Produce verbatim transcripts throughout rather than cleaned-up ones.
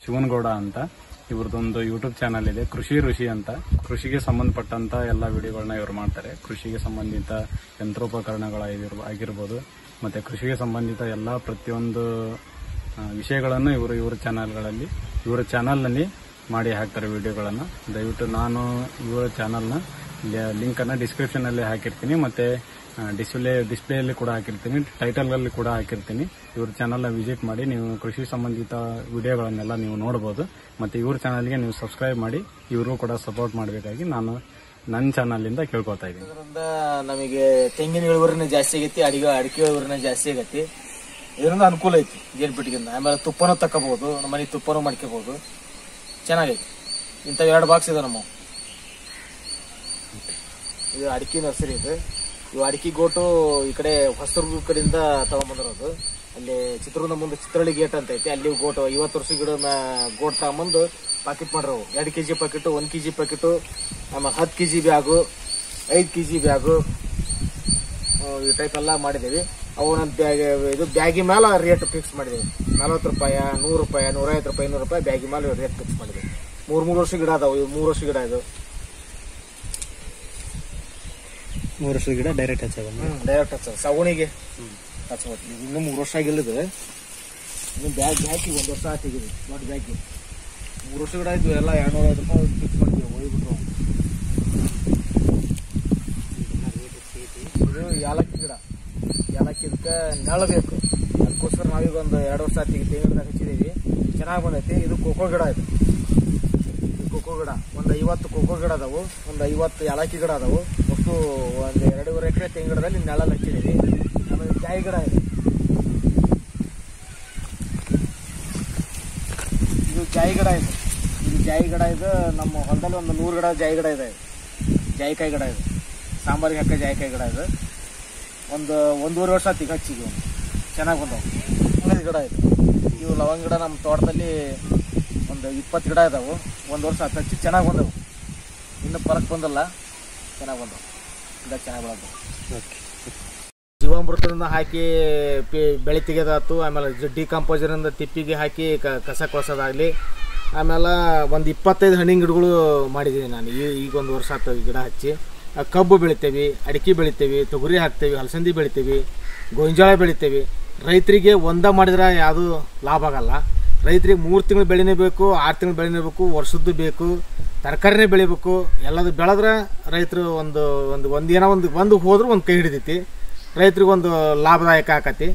ಶಿವನಗೌಡ ಅಂತ. ಇವ್ರದೊಂದು YouTube channel ಇದೆ, ಕೃಷಿ ಋಷಿ ಅಂತ. ಕೃಷಿಗೆ ಸಂಬಂಧಪಟ್ಟಂತ ಎಲ್ಲ ವಿಡಿಯೋಗಳನ್ನ ಇವರು ಮಾಡ್ತಾರೆ. ಕೃಷಿಗೆ ಸಂಬಂಧಿತ ಯಂತ್ರೋಪಕರಣಗಳಾಗಿರ್ಬೋದು ಮತ್ತೆ ಕೃಷಿಗೆ ಸಂಬಂಧಿತ ಎಲ್ಲ ಪ್ರತಿಯೊಂದು ವಿಷಯಗಳನ್ನು ಇವರು ಇವರ ಚಾನಲ್ಗಳಲ್ಲಿ ಇವರ ಚಾನಲ್ನಲ್ಲಿ ಮಾಡಿ ಹಾಕ್ತಾರೆ ವಿಡಿಯೋಗಳನ್ನು. ದಯವಿಟ್ಟು ನಾನು ಇವರ ಚಾನಲ್ನ ಲಿಂಕ್ ಅನ್ನ ಡಿಸ್ಕ್ರಿಪ್ಷನ್ ಅಲ್ಲಿ ಹಾಕಿರ್ತೀನಿ, ಮತ್ತೆ ಡಿಸ್ಪ್ಲೇ ಡಿಸ್ಪ್ಲೇಯಲ್ಲಿ ಕೂಡ ಹಾಕಿರ್ತೀನಿ, ಟೈಟಲ್ ಅಲ್ಲಿ ಕೂಡ ಹಾಕಿರ್ತೀನಿ. ಇವ್ರ ಚಾನಲ್ನ ವಿಸಿಟ್ ಮಾಡಿ ನೀವು ಕೃಷಿ ಸಂಬಂಧಿತ ವಿಡಿಯೋಗಳನ್ನೆಲ್ಲ ನೀವು ನೋಡಬಹುದು. ಮತ್ತೆ ಇವ್ರ ಚಾನಲ್ಗೆ ನೀವು ಸಬ್ಸ್ಕ್ರೈಬ್ ಮಾಡಿ ಇವರು ಕೂಡ ಸಪೋರ್ಟ್ ಮಾಡಬೇಕಾಗಿ ನಾನು ನನ್ನ ಚಾನಲ್ ಇಂದ ಕೇಳ್ಕೊತಾ ಇದ್ದೀನಿ. ಇದರಿಂದ ನಮಗೆ ತೆಂಗಿನ ಇಳುವರಿನ ಜಾಸ್ತಿ ಆಗೈತಿ, ಅಡಿಗೆ ಅಡಿಕೆ ಇಳುವರಿನ ಜಾಸ್ತಿ ಆಗೈತಿ. ಇದರಿಂದ ಅನುಕೂಲ ಐತಿ ಜೇನುಪೆಟ್ಟಿಗೆಯಿಂದ. ಆಮೇಲೆ ತುಪ್ಪನೂ ತಕ್ಕೋಬಹುದು, ನಮ್ಮ ಮನೆ ತುಪ್ಪನೂ ಮಾಡ್ಕೋಬಹುದು. ಚೆನ್ನಾಗೈತಿ. ಇಂಥ ಎರಡು ಬಾಕ್ಸ್ ಇದೆ ನಮ್ಮ. ಇದು ಅಡಿಕೆ ನರ್ಸರಿ ಇದೆ. ಇವು ಅಡಿಕೆ ಗೋಟು ಈ ಕಡೆ ಹೊಸದುರ್ಗ ಕಡೆಯಿಂದ ತಗೊಂಬಂದಿರೋದು. ಅಲ್ಲಿ ಚಿತ್ರದುರ್ಗದ ಮುಂದೆ ಚಿತ್ರಹಳ್ಳಿ ಗೇಟ್ ಅಂತ ಐತಿ, ಅಲ್ಲಿ ಗೋಟು ಐವತ್ತು ವರ್ಷ ಗಿಡ ಗೋಟ್ ತಗೊಂಬಂದು ಪಾಕೆಟ್ ಮಾಡ್ರವು. ಎರಡು ಕೆಜಿ ಪಾಕೆಟು, ಒಂದ್ ಕೆಜಿ ಪಾಕೆಟು, ಆಮೇಲೆ ಹತ್ತು ಕೆಜಿ ಬ್ಯಾಗು, ಐದು ಕೆಜಿ ಬ್ಯಾಗು, ಈ ಟೈಪ್ ಎಲ್ಲ ಮಾಡಿದೇವಿ. ಅವನ ಇದು ಬ್ಯಾಗಿ ಮೇಲೆ ರೇಟ್ ಫಿಕ್ಸ್ ಮಾಡಿದೇವಿ. ನಲ್ವತ್ತು ರೂಪಾಯಿ, ನೂರು ರೂಪಾಯಿ, ನೂರೈವತ್ತು ರೂಪಾಯಿ, ಇನ್ನೂರು ರೂಪಾಯಿ ಬ್ಯಾಗಿ ಮೇಲೆ ರೇಟ್ ಫಿಕ್ಸ್ ಮಾಡಿದೇವಿ. ಮೂರ್ ಮೂರು ವರ್ಷ ಗಿಡ ಅದಾವು. ಇವು ಮೂರು ವರ್ಷ ಗಿಡ ಇದು ಮೂರು ವರ್ಷದ ಗಿಡ ಡೈರೆಕ್ಟ್ ಹಚ್ಚ ಡೈರೆಕ್ಟ್ ಹಚ್ಚ ಸವಣಿಗೆ ಹಚ್ಬೇಕು. ಇನ್ನು ಮೂರು ವರ್ಷ ಆಗಿಲ್ಲದ ಇನ್ನು ಬ್ಯಾಗ್ ಹಾಕಿ ಒಂದ್ ವರ್ಷ ಹಾಕಿದ್ವಿ. ದೊಡ್ಡ ಬ್ಯಾಗಿ ಮೂರು ವರ್ಷ ಗಿಡ ಇದ್ವು. ಎಲ್ಲ ಎರಡ್ನೂರ ಐವತ್ತು ರೂಪಾಯಿ ಫಿಕ್ಸ್ ಮಾಡಿದ್ವಿ. ಹೋಗ್ಬಿಟ್ರು. ಇದು ಯಾಲಕ್ಕಿ ಗಿಡ. ಯಾಲಕ್ಕಿ ಇದಕ್ಕೆ ನೆಳಬೇಕು, ಅದಕ್ಕೋಸ್ಕರ ನಾವೀಗ ಒಂದು ಎರಡು ವರ್ಷ ಆಗಿ ತೆಂಗಿನ ಹಚ್ಚಿದೀವಿ. ಚೆನ್ನಾಗಿ ಬಂದೈತಿ. ಇದು ಕೋಕೋ ಗಿಡ. ಇದು ಕೋಕೋ ಗಿಡ ಒಂದ್ ಐವತ್ತು ಕೋಕೋ ಗಿಡ ಅದಾವು, ಒಂದ್ ಐವತ್ತು ಯಾಲಕ್ಕಿ ಗಿಡ ಅದಾವು. ಒಟ್ಟು ಒಂದ್ ಎರಡೂವರೆ ಎಕರೆ ತೆಂಗಿನ ಗಿಡದಲ್ಲಿ ನೆಳ ಹಚ್ಚಿದೀವಿ. ಆಮೇಲೆ ಜಾಯಿ ಗಿಡ ಇದೆ. ಇದು ಜಾಯಿ ಗಿಡ ಇದೆ. ಇದು ಜಾಯಿ ಗಿಡ ಇದೆ. ನಮ್ಮ ಹೊಲದಲ್ಲಿ ಒಂದು ನೂರು ಗಿಡ ಜಾಯಿ ಗಿಡ ಇದೆ. ಜಾಯಿಕಾಯಿ ಗಿಡ ಇದೆ. ಸಾಂಬಾರಿಗೆ ಹಾಕೋ ಜಾಯಿಕಾಯಿ ಗಿಡ ಇದೆ. ಒಂದು ಒಂದೂವರೆ ವರ್ಷ ಆಯ್ತು ಈಗ ಹಚ್ಚಿದ್ವಿ. ಚೆನ್ನಾಗಿ ಬಂದವು. ಉಳಿದ ಗಿಡ ಇದೆ. ಇವು ಲವಂಗ ಗಿಡ ನಮ್ಮ ತೋಟದಲ್ಲಿ ಒಂದು ಇಪ್ಪತ್ತು ಗಿಡ ಇದಾವು. ಒಂದು ವರ್ಷ ಹತ್ತು ಹಚ್ಚಿ ಚೆನ್ನಾಗಿ ಬಂದವು. ಇನ್ನು ಫರಕ್ ಬಂದಲ್ಲ, ಚೆನ್ನಾಗಿ ಬಂದವು. ಗಿಡ ಚೆನ್ನಾಗಿ ಬೆಳೆದವು. ಜೀವಾಮೃತದಿಂದ ಹಾಕಿ ಬೆಳೆ ತೆಗೆದಾತು. ಆಮೇಲೆ ಡಿಕಂಪೋಸರಿಂದ ತಿಪ್ಪಿಗೆ ಹಾಕಿ ಕಸ ಕೊಳ್ಸೋದಾಗಲಿ. ಆಮೇಲೆ ಒಂದು ಇಪ್ಪತ್ತೈದು ಹಣ್ಣಿನ ಗಿಡಗಳು ಮಾಡಿದ್ದೀನಿ ನಾನು. ಈಗ ಒಂದು ವರ್ಷ ಆಯ್ತು ಗಿಡ ಹಚ್ಚಿ. ಕಬ್ಬು ಬೆಳಿತೇವೆ, ಅಡಿಕೆ ಬೆಳಿತೇವೆ, ತೊಗರಿ ಹಾಕ್ತೇವೆ, ಹಲಸಂದಿ ಬೆಳಿತೇವೆ, ಗೋಂಜಾಳ ಬೆಳಿತೇವೆ. ರೈತರಿಗೆ ಒಂದ ಮಾಡಿದ್ರೆ ಯಾವುದು ಲಾಭ ಆಗಲ್ಲ. ರೈತರಿಗೆ ಮೂರು ತಿಂಗಳು ಬೆಳೆನೇ ಬೇಕು, ಆರು ತಿಂಗಳು ಬೆಳೆನೇ ಬೇಕು, ವರ್ಷದ್ದು ಬೇಕು, ತರಕಾರಿನೇ ಬೆಳಿಬೇಕು. ಎಲ್ಲದು ಬೆಳೆದ್ರೆ ರೈತರು ಒಂದು ಒಂದು ಒಂದೇನೋ ಒಂದು ಒಂದು ಹೋದ್ರೂ ಒಂದು ಕೈ ಹಿಡಿದೈತಿ. ರೈತರಿಗೊಂದು ಲಾಭದಾಯಕ ಆಕತಿ.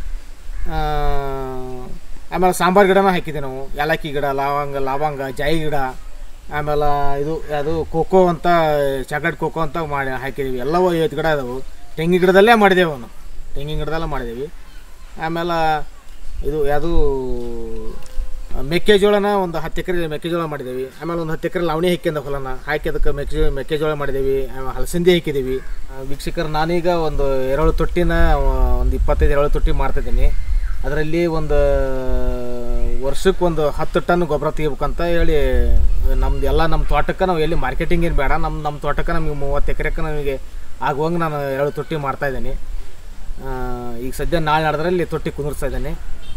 ಆಮೇಲೆ ಸಾಂಬಾರು ಗಿಡನ ಹಾಕಿದ್ದೀವಿ ನಾವು. ಏಲಕ್ಕಿ ಗಿಡ, ಲವಂಗ ಲವಂಗ ಜಾಯಿ ಗಿಡ, ಆಮೇಲೆ ಇದು ಅದು ಕೋಕೋ ಅಂತ ಚಾಕ್ಲೇಟ್ ಕೋಕೋ ಅಂತ ಮಾಡಿ ಹಾಕಿದ್ದೀವಿ. ಎಲ್ಲವೂ ಐವತ್ತು ಗಿಡ ಇದಾವೆ. ತೆಂಗಿನ ಗಿಡದಲ್ಲೇ ಮಾಡಿದ್ದೇವೆ ಅವನು ತೆಂಗಿನ ಗಿಡದಲ್ಲೇ ಮಾಡಿದ್ದೀವಿ. ಆಮೇಲೆ ಇದು ಯಾವುದು ಮೆಕ್ಕೆಜೋಳನ ಒಂದು ಹತ್ತು ಎಕರೆ ಮೆಕ್ಕೆಜೋಳ ಮಾಡಿದ್ದೀವಿ. ಆಮೇಲೆ ಒಂದು ಹತ್ತು ಎಕರೆ ಲಾವಣಿ ಹಾಕ್ಯಂದ ಹೊಲನ ಹಾಕಿ ಅದಕ್ಕೆ ಮೆಕ್ಕೆ ಮೆಕ್ಕೆಜೋಳ ಮಾಡಿದ್ದೀವಿ. ಆಮೇಲೆ ಹಲಸಂದಿ ಹಾಕಿದ್ದೀವಿ. ವೀಕ್ಷಕರು, ನಾನೀಗ ಒಂದು ಎರೆಹುಳು ತೊಟ್ಟಿನ ಒಂದು ಇಪ್ಪತ್ತೈದು ಎರೆಹುಳು ತೊಟ್ಟಿ ಮಾಡ್ತಿದ್ದೀನಿ. ಅದರಲ್ಲಿ ಒಂದು ವರ್ಷಕ್ಕೆ ಒಂದು ಹತ್ತು ಟನ್ ಗೊಬ್ಬರ ತೆಗಿಬೇಕಂತ ಹೇಳಿ ನಮ್ದು ಎಲ್ಲ ನಮ್ಮ ತೋಟಕ್ಕೆ ನಾವು ಎಲ್ಲಿ ಮಾರ್ಕೆಟಿಂಗ್ ಏನು ಬೇಡ, ನಮ್ಮ ನಮ್ಮ ತೋಟಕ್ಕೆ ನಮಗೆ ಮೂವತ್ತು ಎಕರೆಕ್ಕೆ ನಮಗೆ ಆಗುವಂಗೆ ನಾನು ಎರೆಹುಳು ತೊಟ್ಟಿ ಮಾಡ್ತಾಯಿದ್ದೀನಿ. ಈಗ ಸದ್ಯ ನಾಳೆ ನಡೆದ್ರಲ್ಲಿ ತೊಟ್ಟಿ ಕುಂದಿರ್ಸ್ತಾ ಇದ್ದೀನಿ.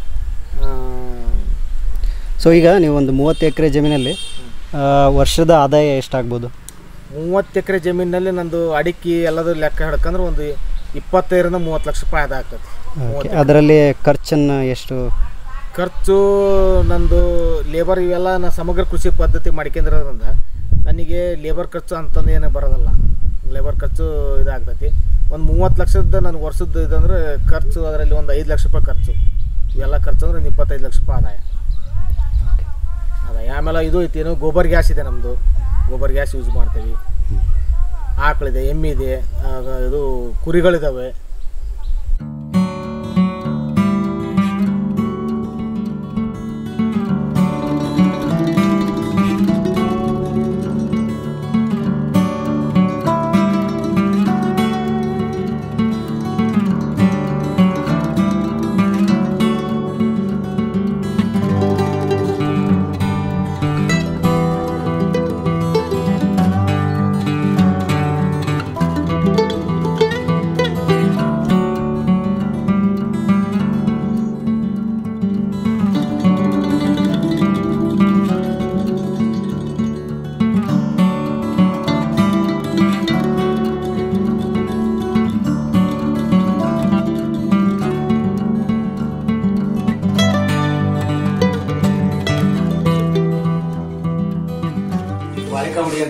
ಸೊ ಈಗ ನೀವು ಒಂದು ಮೂವತ್ತು ಎಕರೆ ಜಮೀನಲ್ಲಿ ವರ್ಷದ ಆದಾಯ ಎಷ್ಟಾಗ್ಬೋದು? ಮೂವತ್ತು ಎಕರೆ ಜಮೀನಿನಲ್ಲಿ ನಂದು ಅಡಿಕೆ ಎಲ್ಲದು ಲೆಕ್ಕ ಹಿಡ್ಕಂದ್ರೆ ಒಂದು ಇಪ್ಪತ್ತೈದರಿಂದ ಮೂವತ್ತು ಲಕ್ಷ ರೂಪಾಯಿ ಆದಾಯ ಆಗ್ತದೆ. ಅದರಲ್ಲಿ ಖರ್ಚನ್ನು ಎಷ್ಟು? ಖರ್ಚು ನಂದು ಲೇಬರ್ ಇವೆಲ್ಲ ನಾನು ಸಮಗ್ರ ಕೃಷಿ ಪದ್ಧತಿ ಮಾಡ್ಕೊಂಡಿರೋದ್ರಿಂದ ನನಗೆ ಲೇಬರ್ ಖರ್ಚು ಅಂತಂದು ಏನೂ ಬರೋದಿಲ್ಲ. ಲೇಬರ್ ಖರ್ಚು ಇದಾಗ್ತೈತಿ. ಒಂದು ಮೂವತ್ತು ಲಕ್ಷದ ನನಗೆ ವರ್ಷದ್ದು ಇದಂದ್ರೆ ಖರ್ಚು, ಅದರಲ್ಲಿ ಒಂದು ಐದು ಲಕ್ಷ ರೂಪಾಯಿ ಖರ್ಚು. ಇವೆಲ್ಲ ಖರ್ಚು ಅಂದ್ರೆ ಒಂದು ಇಪ್ಪತ್ತೈದು ಲಕ್ಷ ರೂಪಾಯಿ ಆದಾಯ ಆದಾಯ ಆಮೇಲೆ ಇದು ಐತಿ, ಏನು ಗೋಬರ್ ಗ್ಯಾಸ್ ಇದೆ ನಮ್ಮದು. ಗೋಬರ್ ಗ್ಯಾಸ್ ಯೂಸ್ ಮಾಡ್ತೀವಿ. ಆಕಳಿದೆ, ಎಮ್ಮಿದೆ, ಇದು ಕುರಿಗಳಿದ್ದಾವೆ.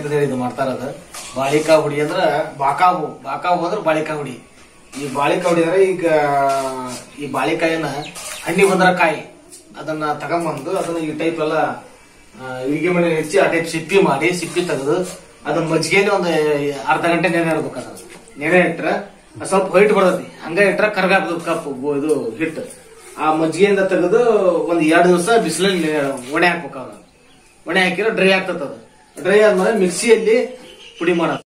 ಅಂತ ಹೇಳಿ ಇದು ಮಾಡ್ತಾ ಇರೋದು. ಬಾಳಿಕಾಯಿ ಹುಡಿ ಅಂದ್ರ ಬಾಕಾವು ಬಾಕಾವು ಅಂದ್ರೆ ಬಾಳಿಕಾಯಿ ಹುಡಿ. ಈ ಬಾಳಿಕಾಯಿ ಹುಡಿ ಅಂದ್ರೆ ಈಗ ಈ ಬಾಳಿಕಾಯಿನ ಹಣ್ಣಿ ಬಂದ್ರ ಕಾಯಿ ಅದನ್ನ ತಗೊಂಬಂದು ಅದನ್ನ ಈ ಟೈಪ್ ಎಲ್ಲ ಇಳಿಗೆ ಮನೆ ಹೆಚ್ಚಿ ಆ ಟೈಪ್ ಸಿಪ್ಪಿ ಮಾಡಿ ಸಿಪ್ಪಿ ತೆಗೆದು ಅದನ್ನ ಮಜ್ಜಿಗೆಯಲ್ಲಿ ಒಂದು ಅರ್ಧ ಗಂಟೆ ನೆನೆ ಇಡ್ಬೇಕು. ಅದ ನೆನೆ ಇಟ್ರ ಸ್ವಲ್ಪ ವೈಟ್ ಬರ್ತೈತಿ, ಹಂಗ ಇಟ್ರ ಕರ್ಗಾಗ್ತದ ಕಪ್ ಇದು ಹಿಟ್ಟು. ಆ ಮಜ್ಜಿಗೆಯಿಂದ ತೆಗೆದು ಒಂದ್ ಎರಡು ದಿವಸ ಬಿಸಿಲಲ್ಲಿ ಒಣೆ ಹಾಕ್ಬೇಕು. ಅದ ಒಣೆ ಹಾಕಿದ್ರೆ ಡ್ರೈ ಆಗ್ತದ. ಅದು ಡ್ರೈ ಆದ್ಮೇಲೆ ಮಿಕ್ಸಿಯಲ್ಲಿ ಪುಡಿ ಮಾಡೋದು.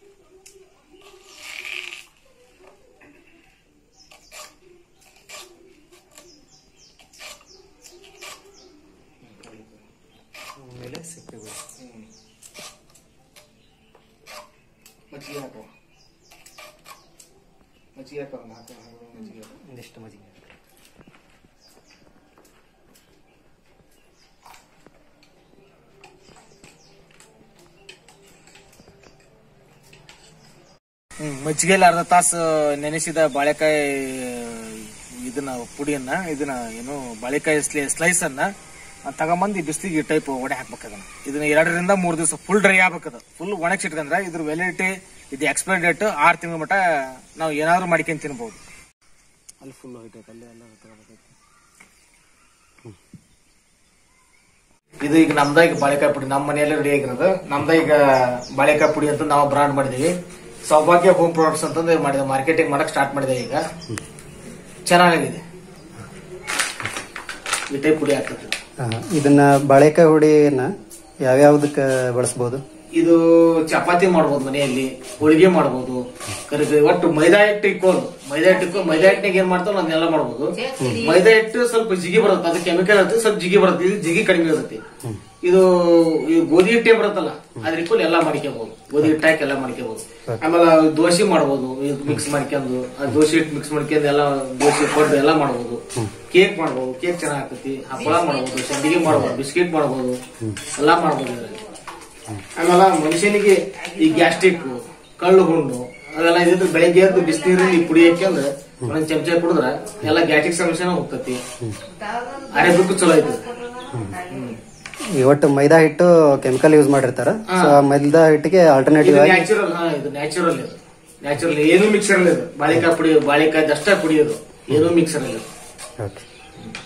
ಮಜ್ಜಿಗೆ ಹಾಕುವ ಮಜ್ಜಿಗೆ ಹಾಕುವ ಮಜ್ಜಿಗೆ ಒಂದಿಷ್ಟು ಮಜ್ಜಿಗೆ ಹ್ಮ್ ಮಜ್ಜಿಗೆಯಲ್ಲಿ ಅರ್ಧ ತಾಸು ನೆನೆಸಿದ ಬಾಳೆಕಾಯಿ ಇದನ್ನ ಪುಡಿಯನ್ನ ಇದನ್ನ ಏನು ಬಾಳೆಕಾಯಿ ಸ್ಲೈಸ್ ಅನ್ನ ತಗೊಂಬಂದು ಬಿಸಿಲಿಗೆ ಟೈಪ್ ಒಡೆ ಹಾಕ್ಬೇಕದನ್ನ. ಇದನ್ನ ಎರಡರಿಂದ ಮೂರ್ ದಿವಸ ಫುಲ್ ಡ್ರೈ ಆಗ್ಬೇಕದ. ಫುಲ್ ಒಣಗಿಸಿ ಇಟ್ಕೊಂಡ್ರೆ ಇದ್ರ ವ್ಯಾಲಿಡಿಟಿ ಇದು ಎಕ್ಸ್ಪೈರಿ ಡೇಟ್ ಆರು ತಿಂಗಳ ಮಟ್ಟ ನಾವು ಏನಾದ್ರು ಮಾಡ್ಕೊಂಡ್ ತಿನ್ಬಹುದು. ಅಲ್ಲಿ ಫುಲ್ ಹೋಯ್ತು ಅಲ್ಲೇ ಎಲ್ಲ ತಗೋಬೇಕೈತಿ. ಇದು ಈಗ ನಮ್ದ ಈಗ ಬಾಳೆಕಾಯಿ ಪುಡಿ ನಮ್ಮ ಮನೆಯಲ್ಲೇ ರೆಡಿ ಆಗಿರೋದು. ನಮ್ದ ಈಗ ಬಾಳೆಕಾಯಿ ಪುಡಿ ಅಂತ ನಾವು ಬ್ರಾಂಡ್ ಮಾಡಿದೀವಿ. ಸೌಭಾಗ್ಯ ಹೋಮ್ ಪ್ರಾಡಕ್ಟ್ಸ್ ಅಂತಂದ್ರೆ ಮಾಡಿದ ಮಾರ್ಕೆಟಿಂಗ್ ಮಾಡಕ್ ಸ್ಟಾರ್ಟ್ ಮಾಡಿದೆ. ಈಗ ಚೆನ್ನಾಗಿದೆ ಈ ಟೈಪ್ ಪುಡಿ ಆಗ್ತದೆ. ಇದನ್ನ ಬಾಳೆಕಾಯಿ ಹುಡಿಯನ್ನ ಯಾವ್ಯಾವ್ದಕ್ಕ ಬಳಸಬಹುದು? ಇದು ಚಪಾತಿ ಮಾಡಬಹುದು, ಮನೆಯಲ್ಲಿ ಹೋಳಿಗೆ ಮಾಡಬಹುದು, ಕರಿಬೇವು ಒಟ್ಟು ಮೈದಾ ಹಿಟ್ಟು ಇಕ್ಕೋದು. ಮೈದಾ ಹಿಟ್ಟು ಇಕ್ಕೋ ಮೈದಾ ಹಿಟ್ಟಿನಾಗ ಏನ್ ಮಾಡ್ತಾವ ಅದನ್ನೆಲ್ಲ ಮಾಡಬಹುದು. ಮೈದಾ ಹಿಟ್ಟು ಸ್ವಲ್ಪ ಜಿಗಿ ಬರುತ್ತೆ, ಅದು ಕೆಮಿಕಲ್ ಇರುತ್ತೆ, ಸ್ವಲ್ಪ ಜಿಗಿ ಬರುತ್ತೆ. ಇದು ಜಿಗಿ ಕಡಿಮೆ ಇರುತ್ತೆ. ಇದು ಗೋಧಿ ಹಿಟ್ಟೆ ಬರುತ್ತಲ್ಲ ಅದ್ರ ಇಕ್ಕೊಂಡು ಎಲ್ಲಾ ಮಾಡ್ಕೋಬಹುದು. ಗೋಧಿ ಹಿಟ್ಟು ಹಾಕಿ ಎಲ್ಲಾ ಮಾಡ್ಕೋಬಹುದು. ಆಮೇಲೆ ದೋಸೆ ಮಾಡಬಹುದು, ಮಿಕ್ಸ್ ಮಾಡ್ಕೊಂಡು ದೋಸೆ ಹಿಟ್ಟು ಮಿಕ್ಸ್ ಮಾಡ್ಕೊಂಡು ಎಲ್ಲ ದೋಸೆ ಕೊಟ್ಟು ಎಲ್ಲ ಮಾಡಬಹುದು. ಕೇಕ್ ಮಾಡಬಹುದು, ಕೇಕ್ ಚೆನ್ನಾಗ್ ಆಗ್ತೈತಿ. ಹಪ್ಪಳ ಮಾಡಬಹುದು, ಸಂಡಿಗೆ ಮಾಡಬಹುದು, ಬಿಸ್ಕಿಟ್ ಮಾಡಬಹುದು, ಎಲ್ಲಾ ಮಾಡಬಹುದು. ಆಮೇಲೆ ಮನುಷ್ಯನಿಗೆ ಈ ಗ್ಯಾಸ್ಟ್ರಿಕ್, ಕಳ್ಳು ಹುಣ್ಣು ಅವೆಲ್ಲ ಇದ್ರೆ ಬೆಳಿಗ್ಗೆ ಎದ್ದು ಬಿಸಿನೀರಲ್ಲಿ ಪುಡಿ ಹಾಕ್ಯಂದ್ರೆ ಒಂದ್ ಚಮಚ ಕುಡಿದ್ರೆ ಎಲ್ಲ ಗ್ಯಾಸ್ಟ್ರಿಕ್ ಸಮಸ್ಯೆನ ಹೋಗ್ತತಿ. ಆರೋಗ್ಯಕ್ಕೂ ಚಲೋ ಐತಿ. ಒಟ್ಟು ಮೈದಾ ಹಿಟ್ಟು ಕೆಮಿಕಲ್ ಯೂಸ್ ಮಾಡಿರ್ತಾರ. ಮೈದಾ ಹಿಟ್ಟಿಗೆ ಆಲ್ಟರ್ನೇಟಿವ್ ಆಗಿ ನ್ಯಾಚುರಲ್ ಹಾ ಇದು ನ್ಯಾಚುರಲ್ ಇದು ನ್ಯಾಚುರಲ್ ಏನು ಮಿಕ್ಸರ್ ಇಲ್ಲ. ಇದು ಬಾಳೆಕಾಯಿ ಪುಡಿ ಬಾಳೆಕಾಯ್ದು ಅಷ್ಟೇ ಪುಡಿ. ಇದು ಏನೂ ಮಿಕ್ಸರ್ ಇಲ್ಲ. ಓಕೆ.